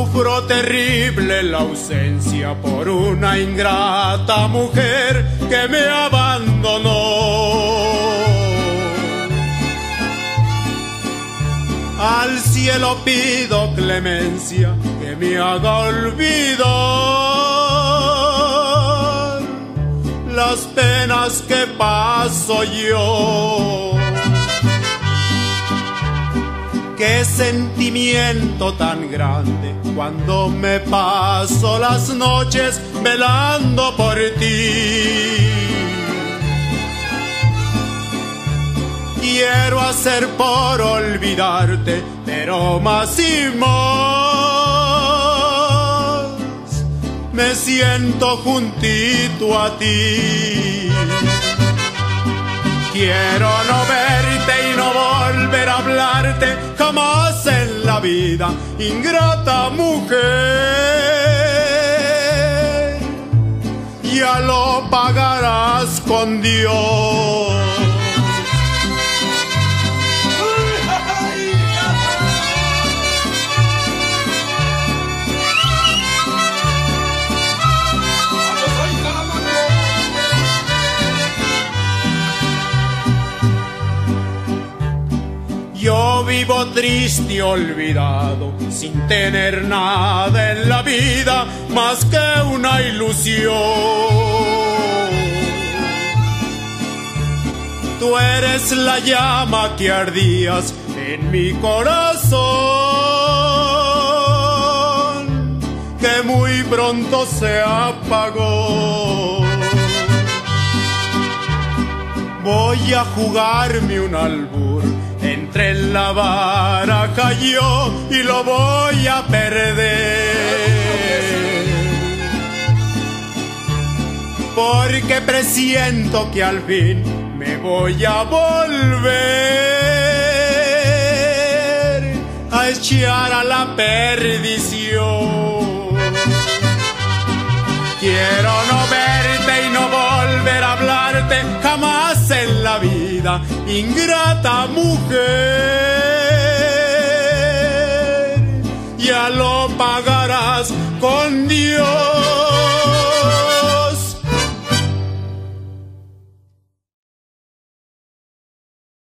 Sufro terrible la ausencia por una ingrata mujer que me abandonó. Al cielo pido clemencia, que me haga olvidar las penas que paso yo. Qué sentimiento tan grande cuando me paso las noches velando por ti. Quiero hacer por olvidarte, pero más y más me siento juntito a ti. Quiero no verte y no volver a hablarte jamás en la vida, ingrata mujer. Ya lo pagarás con Dios. Yo vivo triste y olvidado, sin tener nada en la vida más que una ilusión. Tú eres la llama que ardías en mi corazón, que muy pronto se apagó. Voy a jugarme un albur entre la baraja yo y lo voy a perder, porque presiento que al fin me voy a volver a echar a la perdición. Quiero no verte y no volver a hablarte jamás en la vida, ingrata mujer. Ya lo pagarás con Dios.